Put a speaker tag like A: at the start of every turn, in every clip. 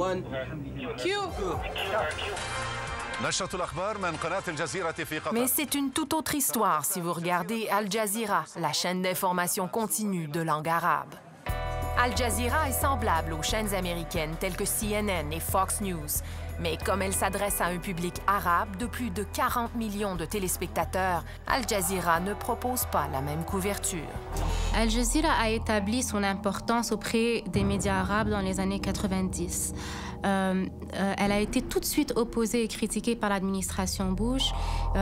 A: 1 Q.
B: Mais c'est une toute autre histoire si vous regardez Al Jazeera, la chaîne d'information continue de langue arabe. Al Jazeera est semblable aux chaînes américaines telles que CNN et Fox News, mais comme elle s'adresse à un public arabe de plus de 40 millions de téléspectateurs, Al Jazeera ne propose pas la même couverture.
C: Al Jazeera a établi son importance auprès des médias arabes dans les années 90. Elle a été tout de suite opposée et critiquée par l'administration Bush,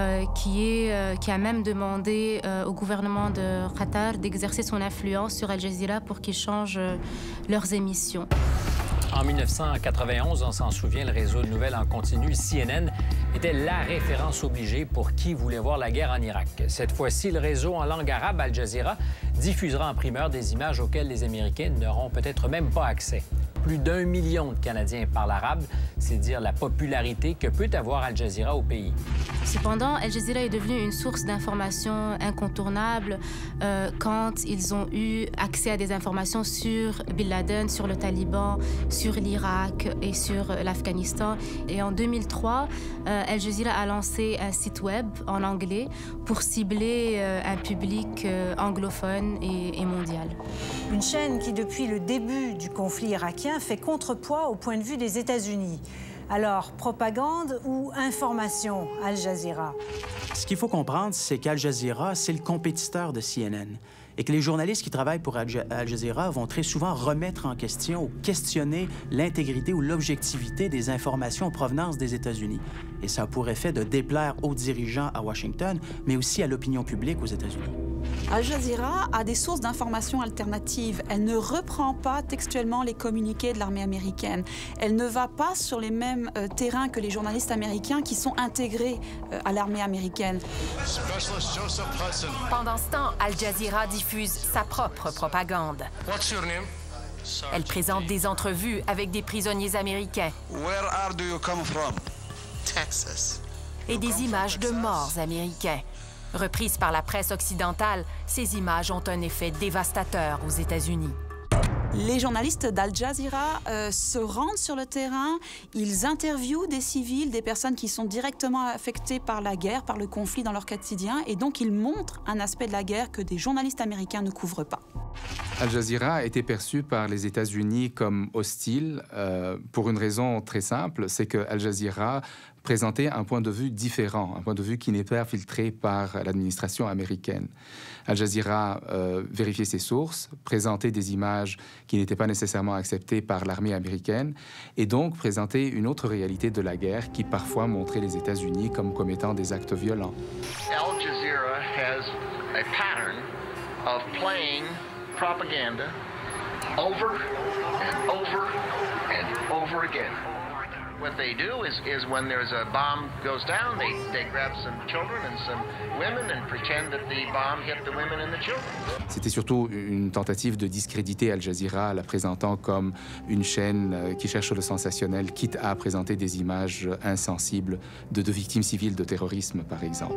C: qui a même demandé au gouvernement de Qatar d'exercer son influence sur Al Jazeera pour qu'ils changent leurs émissions.
D: En 1991, on s'en souvient, le réseau de nouvelles en continu, CNN, était la référence obligée pour qui voulait voir la guerre en Irak. Cette fois-ci, le réseau en langue arabe, Al Jazeera, diffusera en primeur des images auxquelles les Américains n'auront peut-être même pas accès. Plus d'1 million de Canadiens parlent arabe, c'est dire la popularité que peut avoir Al Jazeera au pays.
C: Cependant, Al Jazeera est devenu une source d'informations incontournable quand ils ont eu accès à des informations sur Bin Laden, sur le Taliban, sur l'Irak et sur l'Afghanistan. Et en 2003, Al Jazeera a lancé un site web en anglais pour cibler un public anglophone et mondial.
E: Une chaîne qui, depuis le début du conflit irakien, fait contrepoids au point de vue des États-Unis. Alors, propagande ou information, Al Jazeera?
F: Ce qu'il faut comprendre, c'est qu'Al Jazeera, c'est le compétiteur de CNN. Et que les journalistes qui travaillent pour Al Jazeera vont très souvent remettre en question ou questionner l'intégrité ou l'objectivité des informations en provenance des États-Unis. Et ça a pour effet de déplaire aux dirigeants à Washington, mais aussi à l'opinion publique aux États-Unis.
G: Al Jazeera a des sources d'informations alternatives. Elle ne reprend pas textuellement les communiqués de l'armée américaine. Elle ne va pas sur les mêmes terrains que les journalistes américains qui sont intégrés à l'armée américaine.
B: Pendant ce temps, Al Jazeera diffuse sa propre propagande. Elle présente des entrevues avec des prisonniers américains.
H: Texas.
B: Et des images de morts américains. Reprises par la presse occidentale, ces images ont un effet dévastateur aux États-Unis.
G: Les journalistes d'Al Jazeera se rendent sur le terrain, ils interviewent des civils, des personnes qui sont directement affectées par la guerre, par le conflit dans leur quotidien, et donc ils montrent un aspect de la guerre que des journalistes américains ne couvrent pas.
I: Al Jazeera a été perçu par les États-Unis comme hostile pour une raison très simple, c'est que Al Jazeera présentait un point de vue différent, un point de vue qui n'est pas filtré par l'administration américaine. Al Jazeera vérifiait ses sources, présentait des images qui n'étaient pas nécessairement acceptées par l'armée américaine et donc présentait une autre réalité de la guerre qui parfois montrait les États-Unis comme commettant des actes violents.
H: Al Jazeera has a pattern of playing propaganda over and over and over again. What they do is when there's a bomb goes down, they grab some children and some women and pretend that the bomb hit the women and the children.
I: C'était surtout une tentative de discréditer Al Jazeera, la présentant comme une chaîne qui cherche le sensationnel, quitte à présenter des images insensibles de victimes civiles de terrorisme, par exemple.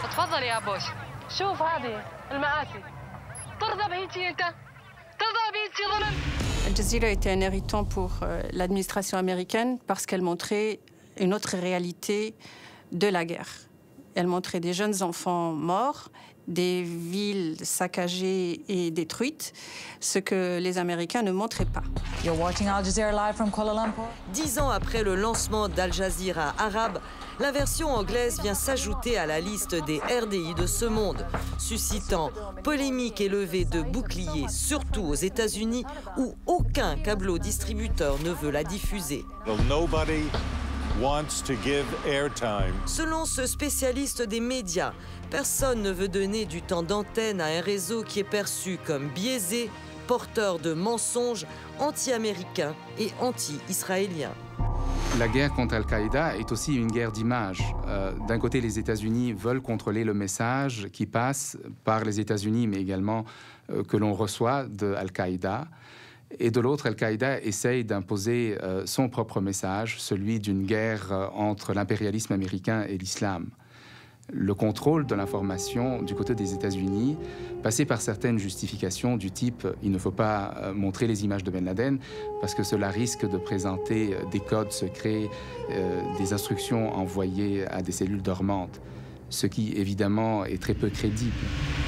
G: Al Jazeera était un irritant pour l'administration américaine parce qu'elle montrait une autre réalité de la guerre. Elle montrait des jeunes enfants morts, des villes saccagées et détruites, ce que les Américains ne montraient pas.
J: You're watching Al Jazeera live from Kuala Lumpur.
K: 10 ans après le lancement d'Al Jazeera arabe, la version anglaise vient s'ajouter à la liste des RDI de ce monde, suscitant polémique élevée de boucliers, surtout aux États-Unis, où aucun câblo-distributeur ne veut la diffuser. Selon ce spécialiste des médias, personne ne veut donner du temps d'antenne à un réseau qui est perçu comme biaisé, porteur de mensonges, anti-américains et anti-israéliens.
I: La guerre contre Al-Qaïda est aussi une guerre d'image. D'un côté, les États-Unis veulent contrôler le message qui passe par les États-Unis, mais également que l'on reçoit de Al-Qaïda. Et de l'autre, Al-Qaïda essaye d'imposer son propre message, celui d'une guerre entre l'impérialisme américain et l'islam. le contrôle de l'information du côté des États-Unis passait par certaines justifications du type « il ne faut pas montrer les images de Ben Laden parce que cela risque de présenter des codes secrets, des instructions envoyées à des cellules dormantes », ce qui évidemment est très peu crédible.